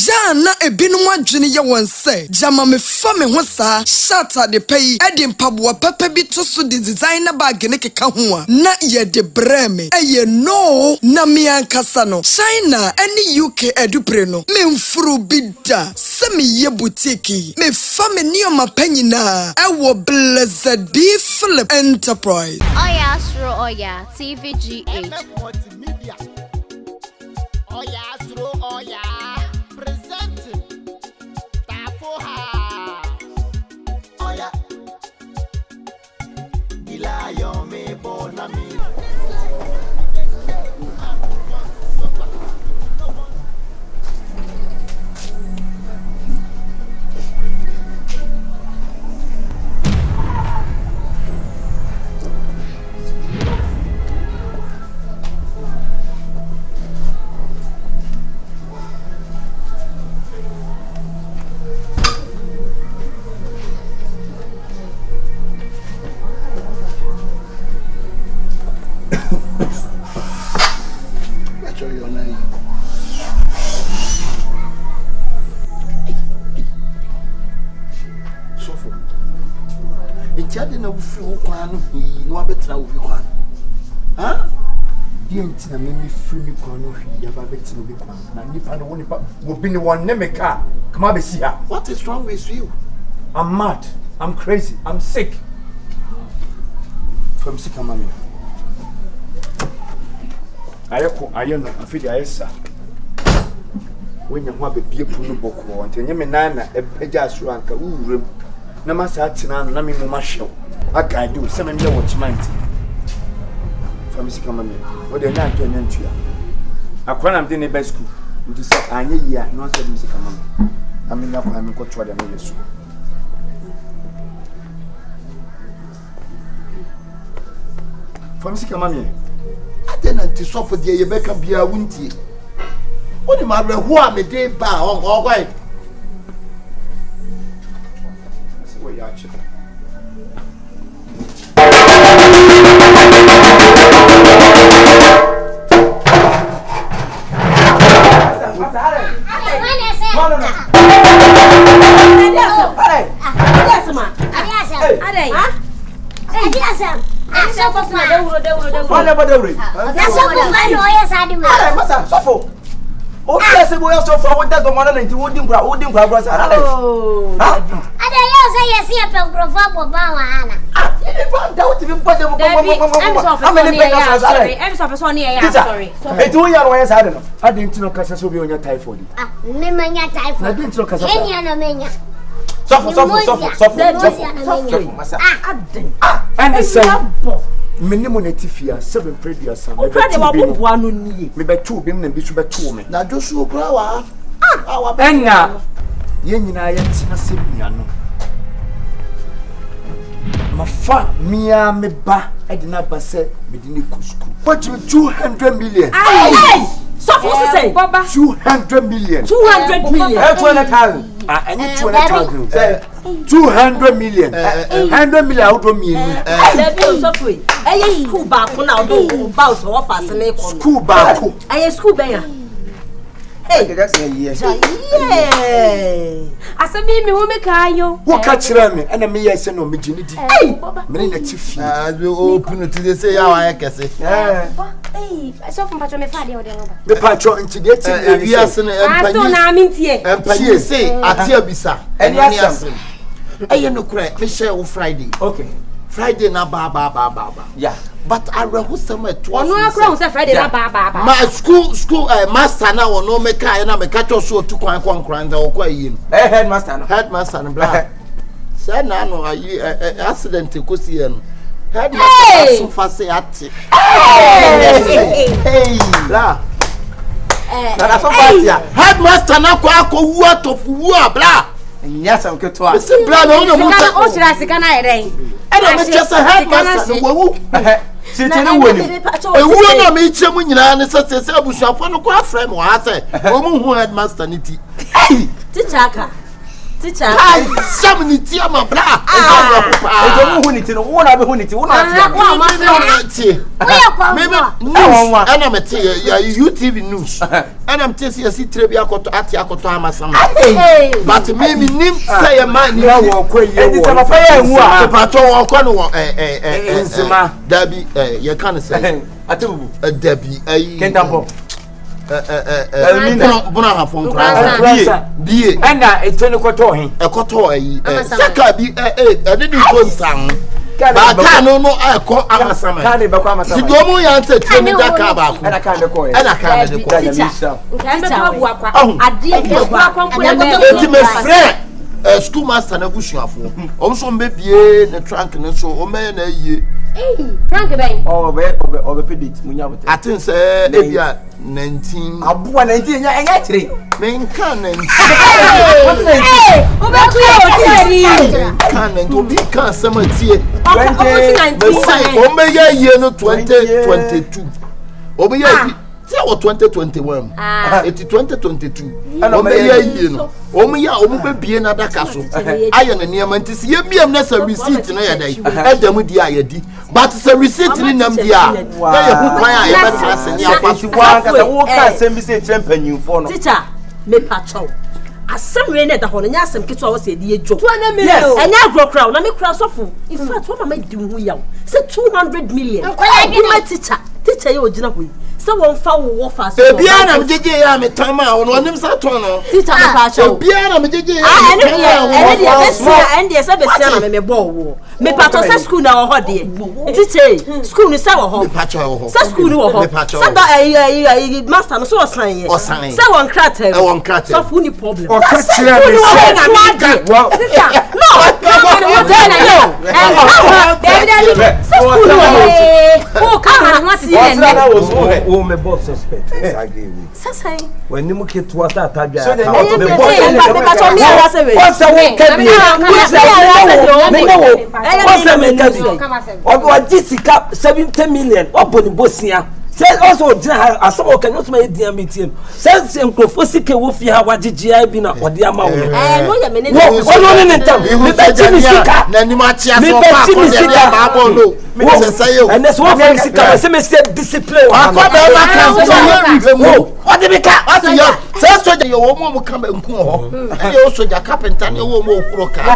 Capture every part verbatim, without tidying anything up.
Jana e binu adwene ye won say jama me fa me ho saa shata de pay e de mpaboa papa bi to so de designer bag ne keka ho a na ye de breme e ye no na me ankasa no China any U K edupre no me mfuru bida se me ye boutique me fa me nioma panyina e wo Blessed Be Philip Enterprise. Oyaa, Suro, Oyaa, T V G H. Oyaa, Suro, Oyaa, presenting Tafo. Oyaa, Gila yo me bonami. Tiade na wufi wo kwan no hi no abetra wo bi kwan ha die ntina me me free me kwan no hi ya ba betra bi kwan na nipa no nipa wo bi ni won ne me ka come be see her. What is wrong with you? I'm mad, I'm crazy, I'm sick. From sick mama. Ayeko ayeno afidi ayesa when you have a beer puno boko and you nana a jazz rank a room. Na masatina na me mama show aka do seven year watch mind from sika mama we dey na twenty ntua akwa na mde ne best school nti say anye yi a no say sika mama amenya kwa me ko twa dem yesu from sika mama ade na nti sofo de ye beka bia wuntie woni ma reho a me dey ba on ogwai Yachi. Oh, yes, we also forward that the money into wooden crowd, wooden crowd. Oh, I don't say yes, a proverb. Ah, you didn't doubt him, but how many papers are there? I'm sorry. I do your ways. I don't know. I didn't know Casas will be on your typhoid. Ah, Nemania typhoid. I didn't know Casas. Suffer, suffer, suffer, suffer. Ah, and the same. Minimum etifia seven previous son. Me be two bim na bi so be two me. Na Joshua kra wa. Ah, wa be. Enga. Ye nyina ye tina sebia no. Mafa mia me ba e de na ba se me de ne kusku. What you two hundred million. Hey! So for say two hundred million. two hundred million. two hundred thousand. Ah, any two hundred thousand. Say two hundred million. one hundred million out of me. Eh, be so free. Eh, school back now do bounce or fast na school back. Eh, school ben. Hey, that's a yes. Yeah. Asem me wo me ka yo. Wo ka kire me, na me yes no me gini di. Hey, me na tifi. Ah, we open to say ya wa kese. Eh. Hey, so from patro me fa de o de no ba. Me patro nti de ti na wi ase na empanyi. Ah, so na me ntie. Empanyi say ate abisa. Eni asem. Eye no kure, me share wo Friday. Okay. Friday na ba ba ba ba ba. Yeah. But I reho some at one. No, I crown say Friday na ba ba ba. My school school uh, master na wo no me kai na me catch so to kwan kwan kran da wo kwa yi. Eh headmaster no. Headmaster no bla. Say na no ayi accident ko si e no. Headmaster so fa say ate. Hey. Hey. Bla. Eh. Na so fa tia. Headmaster na kwa akowu atofu a bla. Yes, I'm good to us. Listen, bla no no mo. O tira sika na ere. E no me just a headmaster no wo. She tell you e wo na me chemu nyina ne se se abusuafo no kwa frame wa se o mu hu headmaster ni ti. Hey, teacher aka. teacher ai sam ni ti ama bra e do mu huniti no wo na be huniti wo na ati wa ma ti me me ana me ti ya U T V news ana me ti si si trebi akoto ati akoto amasam but me me nim say ya man ni wo kwa ye wo e di sama fa ya enwu a pato wo kwa no eh eh eh enzima dabi eh ye kan say atebu dabi ai Kentafo eh eh eh bona bona ha fon kra bie ena etwe ne koto hin e koto ayi saka bi eh eh ade di ko nsan ba ka no no akọ amasama ka ne be kwa amasama si do mu ya nse tie mi daka ba ko ena ka ne ko e ena ka ne ko teacher nka be to bu akwa ade ke bu akwa nko enti me frɛ eh school master na busuafo o so mbebie ne trunk ne so o me na yie eh trunk be o be o be pedit munya bote atin se ebia nineteen abuwa nineteen nya enga kire me nka nineteen eh o be ku e o tiri kan nineteen bi kan samatie twenty say o me ye yie no twenty twenty-two o me ye say o twenty twenty-one eti twenty twenty-two o me ye yie no o me ya o mu be bie na daka so aye na niam ntisi ye biam na sa receipt no ya dai edam di ayedi but sa receipt ni nam di a na ye hu kwan a ye betra se ni afa so wa ka wo ka sem bi se trempanyimfo no teacher me pacho asem we na da ho no nya asem keto a wo se di edwo yes enya agro crowd na me crowd sofo in fact wo mama di hu yaw say two hundred million my teacher teacher ye ogina ho se won fa wo fa so bia na mjeje ya metama wo no nim sa ton no teacher me pacho bia na mjeje ya ah ene dia ene dia besia ene dia se besia na me me bo wo me pacho se school na wo ho de teacher school ni se wo ho me pacho wo ho se school ni wo ho se da ai master no so osan ye se won krat e won krat so fu ni problem o ka kire me se no no no na yo David se school ni wo ho o ka na ho ti ne o me boss suspect I gave you sasa when ni muke tuwa ta ta bia so me pacho mi ara se we what's the way kebi what's the way me no what's the way kebi o jisika seventy million obo ni bosia say also jina aso kan no tuma edian meeting say say nkrofo sike wo fi ha wagegea bi na ode ama wo eh no ya me ne wo no ne ntam me be chimi sika na ni ma chia so pa ko de ba bo no me say say yo and so wo sika say me say discipline wa ko be ma kan so yo wo ode be ka ase yo say soja yo wo mo mo ka nku ho e yo soja carpenter ne wo mo okuro ka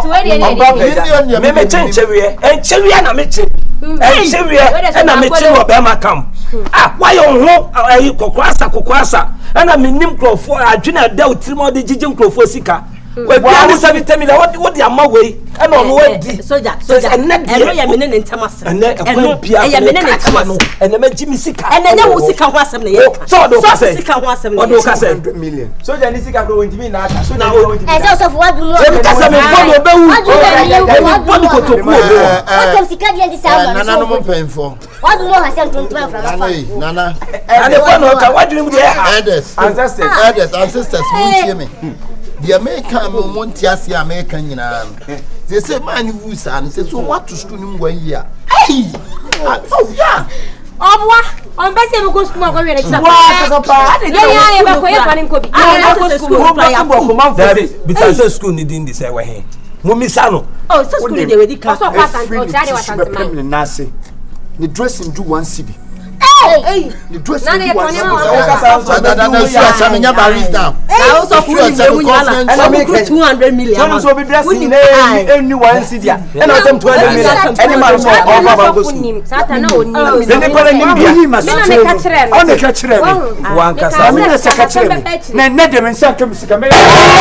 me me chenchewe enchewe na me che enchewe e na me che wo be ma kam ah why you ho ayi kokwasa kokwasa ana minim krofo adwena da utirimo de jiji krofo sika we bia ni seventy million what what dia mawe ana ono wadi soja soja eno ya mene ne ntamase eno ya mene ne ntamase eno ma jimi sika eno nya wo sika ho asem na ye so do ka say sika ho asem na ye ka say one hundred million soja ni sika ko wonti mi na aka soja ko wonti e so so fo wadu no e ka say me bo no bewu wadu ko to ku obo o to sika dia di sa nana no mo penfo wadu no ha sem twenty-one from nana nana ade ko no ka wadu mu de elders ancestors elders ancestors mo tie me the American mo monti ase American nyina they say man you san say so what to school nim one year hey oh yeah obwa on be say me go school ko were chira wa so pa ya ya be ko ye fani ko bi ah go school ko ba ko man for bi school ni din di say we he mo mi sa no oh so school dey we di ka so kwa san o chari wa san me na say the dressing do one city hey the dressing na na do one ye city ko na na na so asa me nya barista na so school dey we nyala and me two hundred million so so be dressing na any one city and na them two hundred million any man so o baba go school sata na oni then ko nim bia me na me ka kire on the ka kire wan kasa me na se ka kire na na dem nsa twem sika me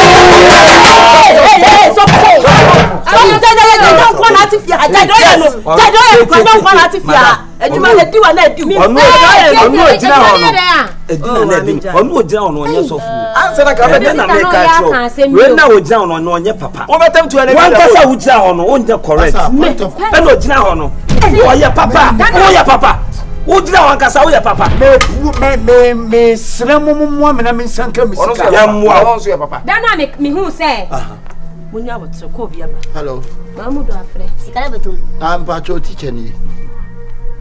so so so don't come out if you had don't know don't come out if you eduma ediwa na edi onu onu ojina hono edina na edi onu ojina hono onye sofu answer ka be na make ka show we na ojina hono no onye papa wo betam to ene wan kasa ojina hono onye correct e no ojina hono oye papa oye papa ojina wan kasa oye papa me me me sremu mu amena me sanka me sika ya muwa onso ya papa da na me me hu say munya wotre ko bia ba hello mamudu afre sika betum am pa cho teacher ni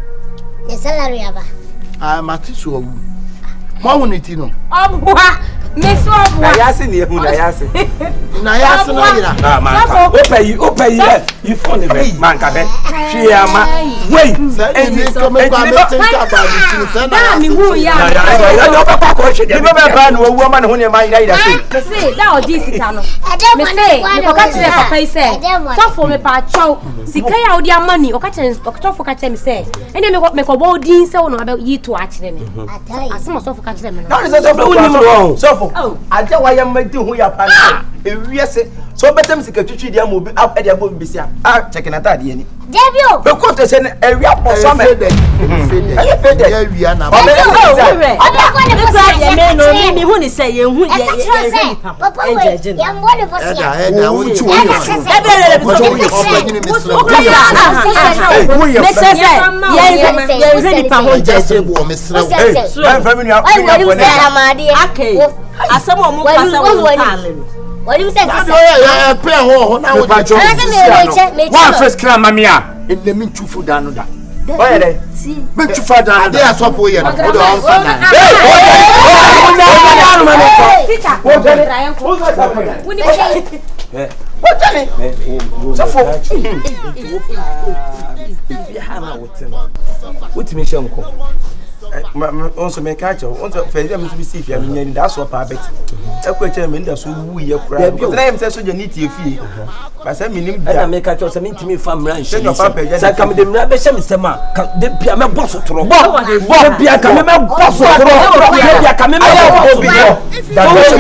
the salary aba ah mati so wu mo woni ti no obwa Miss Obo. Na yase ni ehu na yase. Na yase na yira. Ah man. Open you open you. You phone me man ka be. Hwe ama. Wait. Eni come kwa me think about it. Say na mi hu ya. Ya no papa ko hwe. Bi be ba na owu ama na ho ne man ira ira say. Me say da odi sika no. Me say me ko ka kire papa yi say. Tafo me pa chow. Sika ya odi ama ni o ka kire Tafo ka kire me say. Eni me ko me ko bo odi say no abe yi to a kire ni. Asem so ka kire me no. Na say so uni mo. So aja wa ya madi hu ya pa na. Ewiese so betem sika twitwi dia mo bi e dia bo bisia. Ah check na ta de ni. Debio. Be ko to say na ewia poso me. Aye fede. Ya wia na. Obe ko ne bosia ye me no mi mi hu ni say ye hu ye ye papa. Ejeje. Ya mo le bosia. Eda eda wo chu wo. Ebele bi so bi Open ni misro. Me say say ye ye ready pa ho jeje wo misro. Eh, man family ya. Okay. Asem o mu pasa wo pale. What do you say? Ya ya pe ho ho na wo pacho. Wa first kra mamia. Enne mi chu fu da no da. Oya dey. Me chu fa da no da. Ya so po ye no. Wo do on fa na. Teacher. Wo jale. Wo jale. Wo ni be. Eh. Wo jale. So for. Bi ha na wo tin. Wo ti me hye nko. Also make catch on to face them to be see if you mean that's what pa bet. E ko che me nda so wu ye kura. But na em say so je need tie fie. Ba say me nim da make catch on say me ntimi fa mran she. Say kam de mra be she me sema de bia me boss toro. Bo bia kam me boss toro. Bia kam me boss obi. Da go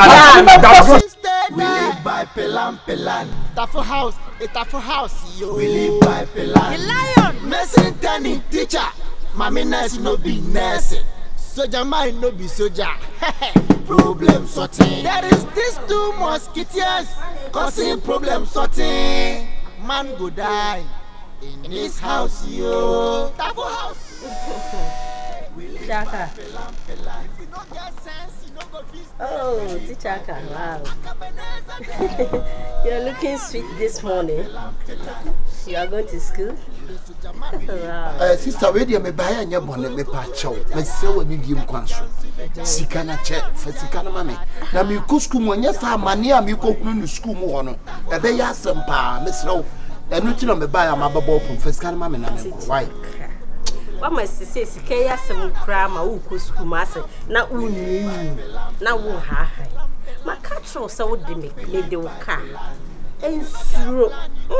ma we live by pelan pelan. Tafo house, a Tafo house yo. We live by pelan. The lion, messing turning teacher. Mami nurse no be nurse. Soldier mind no be soldier. Problem sorting. There is these two mosquitoes causing problem sorting. Man go die in this house, yo. Tafo house. Chaka. If you don't get sense, you don't go visit. Oh, Chaka, wow. You're looking sweet this morning. You are going to school? Wow. Uh, sister, we dey me buy anya bonne me pa chow. Me se woni di mkwanso. Sika na che, fa sika na mame. Na me ko school mo nya sa amane a me ko hunu no school mo ho no. E be ya asem pa, me srew. Enu ti no me buy am ababo pum fa sika na mame na me. Why? What my sister sika ya sem kra ma wo ko school ma se na unu na wo ha ha. Ma catch so wo de me me de wo ka. En Suro.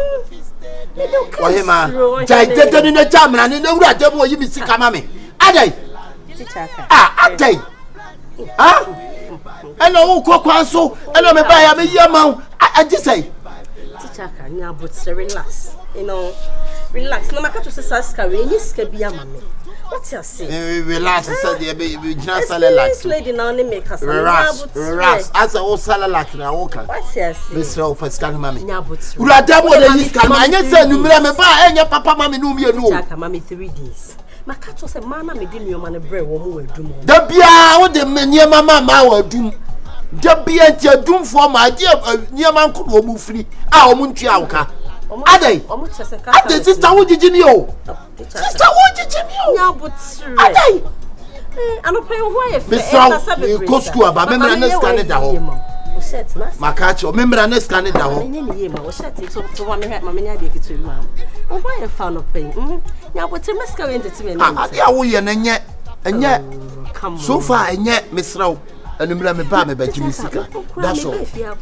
Me de wo ka. Oye ma. Jai tete ni na jamra ni na wura dem wo yi mi sika mame. Adai. Chaka. Ah, adai. Ah? Eno wo ko kwanso, eno me buy am me yama. Aji say. Chaka, nya but relax. You know, relax. No matter to say saska we ni ska bia mame. What you say? Relax, say dey be jina relax. Lady now ni make us. Relax, relax. As a whole relax na wo kan. What you say? Mister Officer mame. Nya but. Ura dem wo dey use kan. Anya say numira me ba enya papa mame no mie no. Chaka mame three days. Ma catch say mama me di nuoma ne bre wo mo wadum. Da bia wo de niema mama wadum. Da bia ntia dum fo ma de niema nko wo mu firi. Ah wo mu ntua awka. Adai. Adai sister wo jiji mi o. Sister wo jiji mi o. Nya but. Adai. Eh ano pay ho ye fe. E go school aba memra na scan da ho. O set na. Makacho memra na scan da ho. Enye ni ye ma o set so so wa me ma me nya de kitu ma. O ho ye fa no pay. Mhm. Nya but me ska we entertainment. Ah ade a wo ye na nye. Enye. So far enye misraw. Enumra me ba me ba jimi sika. That's all.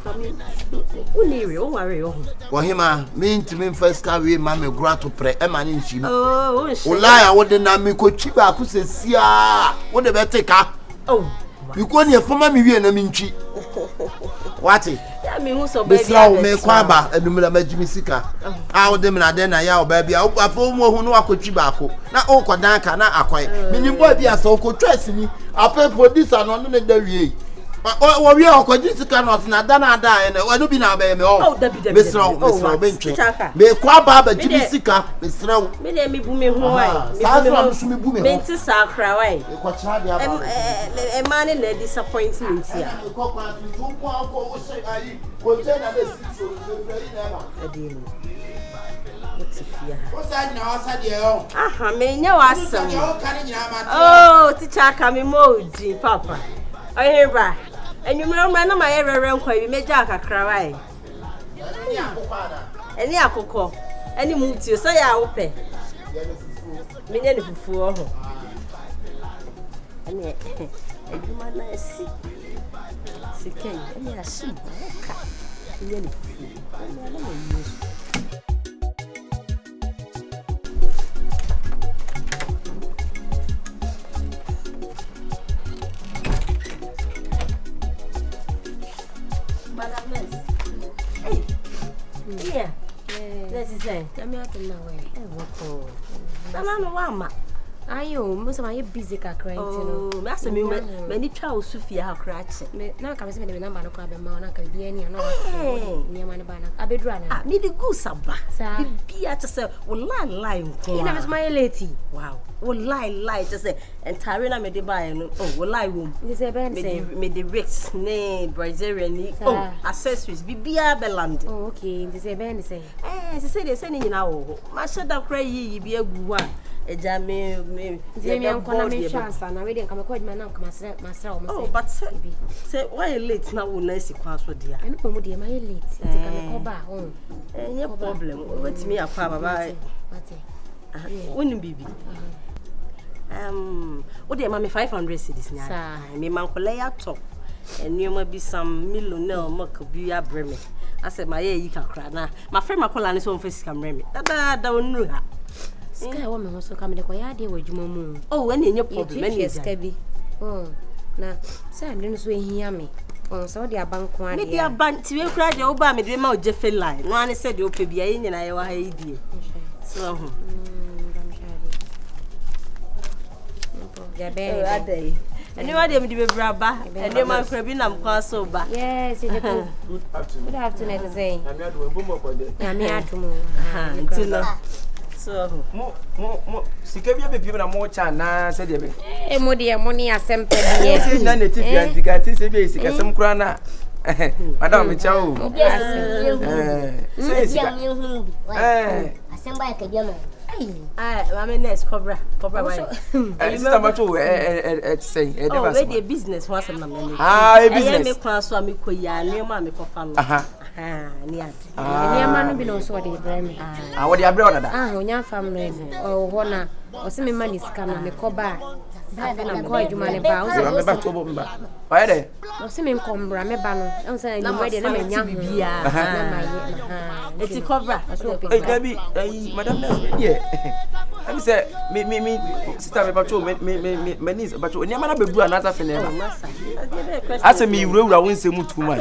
Uniri o ware o. Wo hima me ntimi first car we ma me gura to pre e ma ni nchi mi. Oh, o nshi. Olaya wo de na me ko twi ba ku sesia. Wo de be teka. Oh. Mi ko ni e foma mi wie na mi nchi. What? Ya mi hu so baby. Misraw me kwa ba enumra ma jimi sika. Ah wo de me na de na ya o ba bia. Wo afo mo hu no akotwi ba ko. Na o ko dan ka na akwai. Mi ni boy bia so ko twesi ni. Ape producer no no da wie. O wie o ko jisika no na da na da e na wa no bi na ba me o. Oh, da bi da bi. Misraw misraw be ntwe. Me kwa ba ba jisika misraw. Me de mi bu me ho ai. Sa so so me bu me ho. Me ti sa kra wai. E ko cha dia ba. E man na disappointment ya. E ko kwa tu ko ko o se ai. Ko je na le si so me free na ba. Adini. Otifia. O sa na o sa de o. Aha, me nya wa asem. O ka ni nyina ma. Oh, teacher ka me moji papa. Oye ba. Enyumre mra na ma ye rere nkwa bi meja akakra wai. Eni akoko. Eni muti so ya wo pe. Menye ne fufu ho. Eni eduma na esi. Sikai, eni asim. Ka. Menye ne fufu. Eni na ma yi. Yeah. This is it. I'm not in the way. Oh, I'm not a ayo, most of my busy crying. Oh, Master, me, many child Sophia have cratched. Now comes in the number of crab and mount, be any another near my banner. I be drawn. Me the goose up. Be at yourself, will lie, lie. That was my lady. Wow. Will lie, lie, just say, and Tarina made the buy. Oh, will lie room. This is a band, made the Rex, nay, Brazilian, oh, accessories, be beer beland. Oh, okay, this is a band, say. Eh, they say they're sending you now. My shut up, cray ye be a good one. A jammy, me, I'm going to chance, and I really come quite my now, myself. Oh, but say, why late now? Will Nancy pass with dear? I know, dear, my late. Oh, no problem. What's me a papa? Wouldn't be. Um, what dear, mammy, five hundred cities now. Me, my colleague top, and you might be some millionaire, mock be a bremen. I said, my ear, you can cry now. My friend, my colonel, is on face come remy. That don't know her. Sky woman also come in the quiet day with you. Oh, any your problem, any scabby. Oh, now, sir, I didn't say hear me. Oh, so they are bank one. Maybe a bank to you cried your Obama, the mouth Jeffy line. No one said you'll be in and I were idea. So, yeah, baby. And you are the brabba, and you might have been a pass over. Yes, good afternoon. Good afternoon, say. I'm not doing boom for the Yammy. So, mo mo mo sikabia be people na mo cha na se de be eh mo de money Asem pe de se na native antika ti se be sika sem kura na madam me cha o eh se sika eh Asem ba ka dia ma ah mama next cobra cobra why eh sister macho eh eh say eh de ba so we business one Asem na me ah business me kwa so me koya ne ma me kofa no aha ah ni ati ni ama no bi no so de Ibrahim ah wo de abre odada ah onya family o ho na o se me mani sika na me koba na ko adwuma ne ba o se me ba to bo mba wa de o se me nkombra me ba no o se na we de na me nya bibia na ma ye ah eti cobra eh dabi eh madam na ye I say me me me sister me patrol me me me me niece patrol ni ama na bebu anata fe na Asem me wura won se mu too much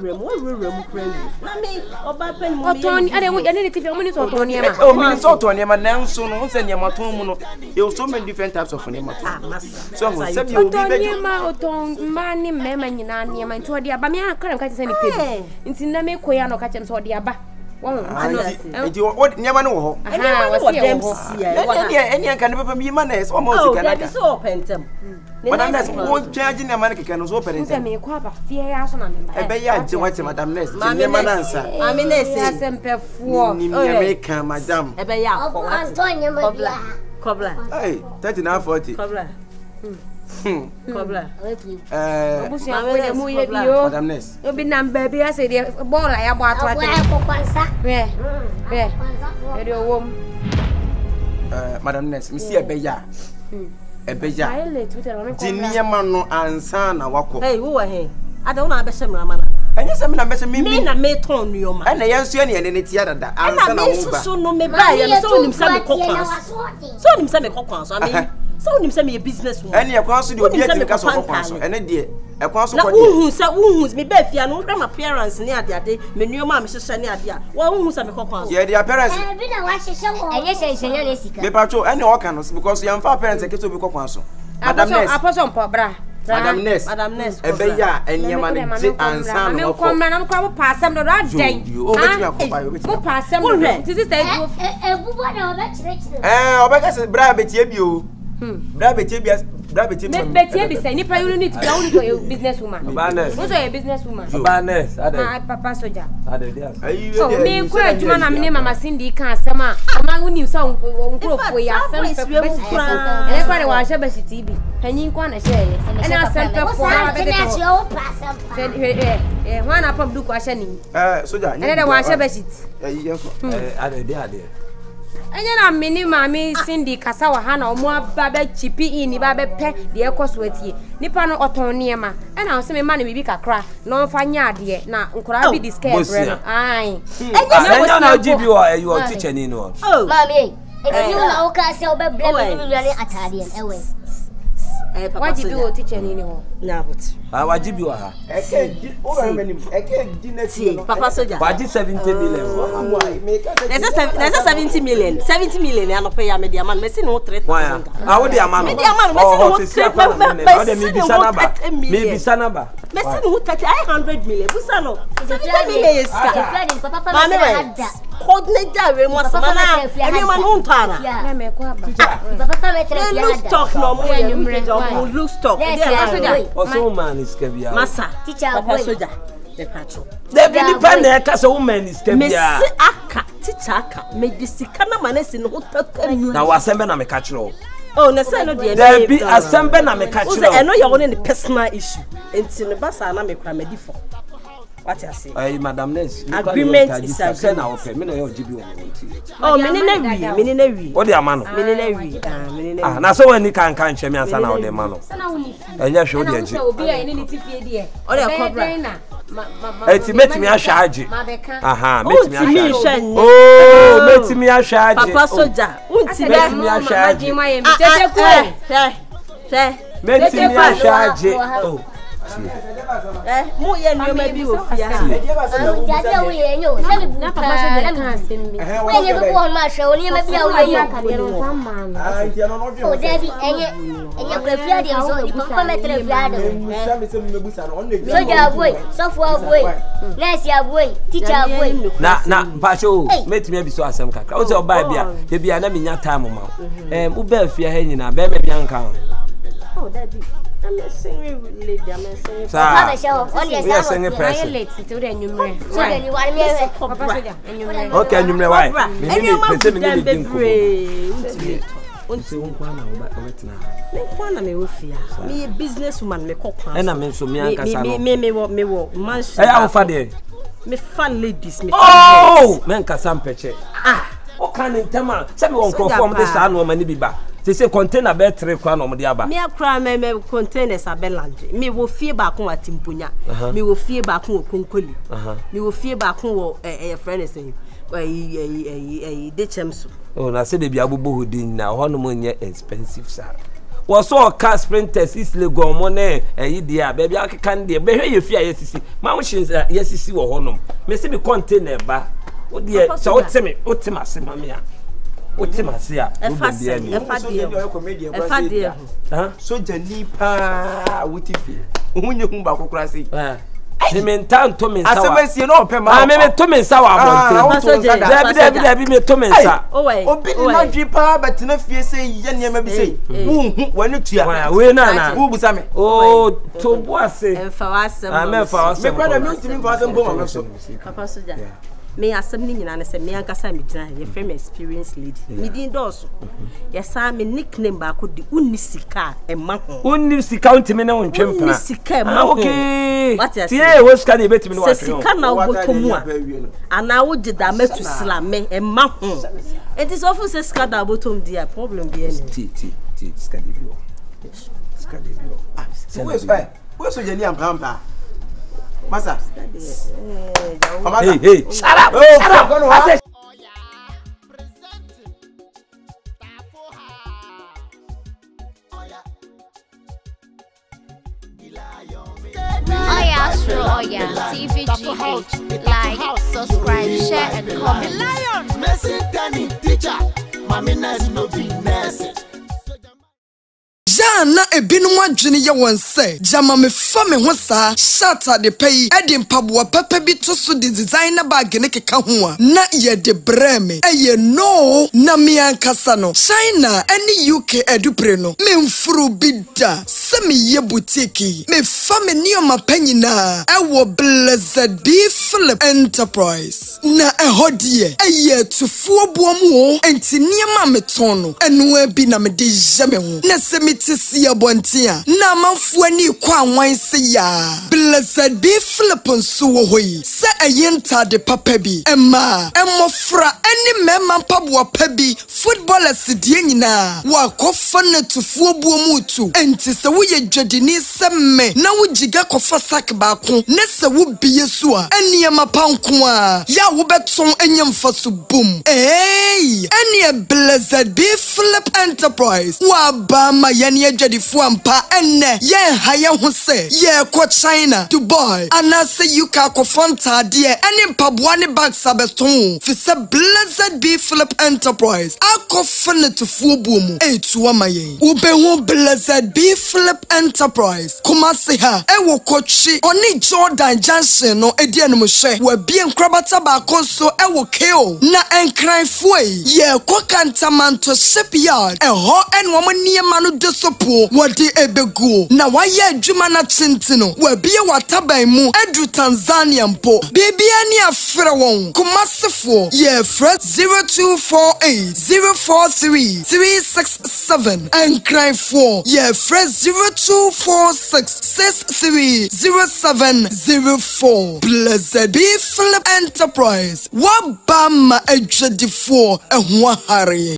na me oba pen mu oton ade wo ene tifi omuni so oton ni ma o mi so oton ni ma na nso no se ni ma ton mu no you so many different types of ni ma so go se bi obi be ni ma oton ma ni mema nyina ni ma nti odi aba me akara ka se me pebi nti na me koya no ka chem so odi aba won nti o nyama no wo ho ene ma wo dem sia ene ene kan papa mi ma na so mo sika na da so pentem madam Ness wo change ni ma na keke no so pentem se me kwa ba fie ya so na me ba e be ya je wate madam Ness je ma na nsa mami Ness Asem pefuo ni mi me kan madam e be ya ko Antonio kobla kobla hey thirty na forty kobla Hmm. Kobla. Eh. Obusi akoye mu ye bio. Madam Ness. Obi number bi ase de ball ya bo ato ate. Obo akwansa. Be. Be. E de owom. Eh, Madam Ness, mi si e be ya. Hmm. E be ya. Ai le Twitter o me ko. Di niema no ansa na wako. Hey, wo wa he. Ada wo na be hye mrama na. Enye se me na be hye mi. Me na me ton nuoma. E na ye nso ne ne ne tia dada. Ansa na wo ba. Na me so no me ba ya so nim sa me kokwan. So nim sa me kokwan so ame. So nim say me business woman. Ene e kwa so de obi atimi ka so kwa so. Ene de e kwa so kwa de. Na uhu say uhu me ba fia no hwe ma appearance ni ade ade me nuoma me hyehye ni ade a. Wa uhu say me kwa so. Ye de appearance. Eh bi na wa hyehye wo. Enye hyehye ya lesika. Me pacho ene o ka no because yam fa appearance ke so bi kwa so. Madam Ness. Aposo mpo bra. Madam Ness. Madam Ness. E be ya enyema ne ti ansa no ko. Me ko na ko pa asem do da den. O betimi akopa yo betimi. Ko pa asem do. Ti sister e e bubo na oba kire kire. Eh oba ka se bra betie bi o. Hmm. Bra betie bi bra betie bi. Betie bi say ni pa you need to go to a business woman. Obanes. Who's a business woman? Obanes. Ade. Ah papa soja. Ade dia. Ayi we. So me ko adwuma na me mama Cindy kan asem a ama woni so nkrofo ya Asem pepe be shi ene kwa de wa hye be shi T V hanyin kwa na hye ene Asem pepe for na be de eh ho na pam du kwa hye ni eh soja ene de wa hye be shi eh yeso eh ade de ade enya na mini mami Cindy kasa wa ha na omo aba be chipi in ba be pe de ekoso atie nipa no oton niema ena o se me ma na bibi kakra no fa nya ade na nkora bi discare bre ai enya na ojibi o you are teacher ni no oh mami e you na o ka se o be bre me bi bre atade ewe eh papa wajibi o teacher ni ho na but ah wajibi wa ha eke o wa me ni eke di na ti papa soja waji seventy million there's seventy million seventy million ya no pay ya media man me si no three thousand ah wo dia man media man me si no three o de mi bisa na ba mi bisa na ba me si no thirty one hundred million busa no seventy million yes ka papa papa coordinate jare mo samana eni man no ntara na me kwa ba papa papa tre look stock no mo ya mo look stock o so man is kabia masa teacher papa soja the patrol the bi ni pa na ka so woman is kabia me si aka teacher aka me bisika na manesi no hotakanu na wa sembe na me ka kiro oh na say no dey there be asembe na me ka kiro o no ya won ni personal issue enti ne basa na me kra me di for what you say eh madam nurse agreement is a na okay me na yo jibi o oh me ni na wi me ni na wi o de amano me ni na wi ah me ni na ah na so wani kan kan che me ansa na o de mano enya hwe o de agi obi a ni ni tifie de e o de cobra eti metimi ahwe agi aha metimi ahwe oh metimi ahwe agi papa soja unti metimi ahwe agi Kyekyeku eh eh metimi ahwe agi oh eh mu ye nneoma bi wo fia jadi o ye nyo na bi na papa soja kan Asem bi we ye bi ko ma hwe o ni ma bi a o ye yo ah nti no no o jadi enye enye kwa fia de so di papa metre fia de musa me se me busa no on ne so ja boy so fo boy nurse ya boy teacher boy na na pacho metimi abi so Asem kakra o se oba bia de bia na menya time ma em u ba fia ha nyina ba ba bia nka oh that be I'm saying lady I'm saying papa show on your yes side any person late to the nyumre so de ni wari me papa soja nyumre okay nyumre why me ni pese me ni din ko unti unti unkwa na obetina me kwa na me wo fia me business woman me kokwa e na me so me ankasa no me me wo me wo man e ya fa de me fan ladies me oh me ankasa mpeche ah o kan ntema se me won crofom de sa no mani biba se se container be tre kwa no mo de aba me akra me me containers abeland me wo fie ba ko atimponya me wo fie ba ko konkoli me wo fie ba ko wo eh friend say eh eh eh de chemso oh na se de bia bobo hodin na ho no mo nye expensive sa wo so car sprinters is lego mo na eh de a ba bia kan de be hwe ye fie yesisi ma mo shin yesisi wo ho no me se be container ba o de so o teme o teme ase ma me a o teme ase a e fa se e fa de e fa de ha soja ni pa wutifi hunye hu ba kokura se eh ni mentan to men sawa asemesi no pe ma ah me me to men sawa abonte da bi da bi da bi me to men sa obi ni no dwi pa betina fie se ye niam bi se hu hu wani tua we na na hu busa me oh to boase e fa wasem ah me fa wasem me kwada me ntimi fa wasem bo ma so papa soja me asem ni nyina na se me ankasa me gina ye frame experience lady me din doso yes sa me nickname ba ko di unisika e ma ho unisika untimi na wontwempra unisika e ma ho okay tie wo ska na betimi no wa sika na obotomu a ana wo gida metu slame e ma ho it is often say sika da obotom dia problem be any ti ti ti sika de bio sika de bio ah we so eh we so je ni ampampa masa hey hey shut up shut up I said Oyaa presenting Tafo Oyaa the lion Oyaa Suro Oyaa T V G H. Like, subscribe, share, and comment. lion messing tani teacher mami nurse no be nurse na ebinu adwene ye wonse jama me fa me ho saa shata de pay edi mpaboa papa bi to so de design na bag ne keka ho a na ye de breme eye no na me ankasa no China eni U K edupre no me mfuru bida se me ye boutique me fa me nioma panyina e wo Blessed B Philip Enterprise. Na ehodie eye tufuo boamu enti niema metono enu ebi na mede jame ho na se metisi abontia na amanfo ani kwa anwan se ya Blessed be Philip nso wo hoyi se eyenta de papa bi emma emofra eni mema mpaboa pa bi footballers die nyina wa kofa na tufuo boamu tu enti se wo ye dwadini se me na wo jiga kofa sak ba ko na se wo biye so a eniema panko a ya wo beton enyemfa so boom hey eni Blessed be Philip Enterprise wa ba ma yene adwadifo ampa enne ye haye ho se ye ko China Dubai ana se U K ko fonta de eni mpaboa ne bag sabeston fi se Blessed be Philip Enterprise akofene tufuo boom etu amaye wo be ho Blessed be Philip Enterprise kuma se ha e wo kochi oni Jordan Junction no edi anum hwe wa bie nkrabata ba konso e wo keo na enkranfo ye ko kantamanto shipyard e ho en wo niema no desopo wodi ebegu na waye adwuma na chintino wa bie wataban mu edu Tanzania mpo bibia ni afre won kumasefo ye fret zero two four eight zero four three three six seven enkranfo ye fret zero two four six six three zero seven zero four. Blessed be Philip Enterprise wa bama adwadifo ehwa hare.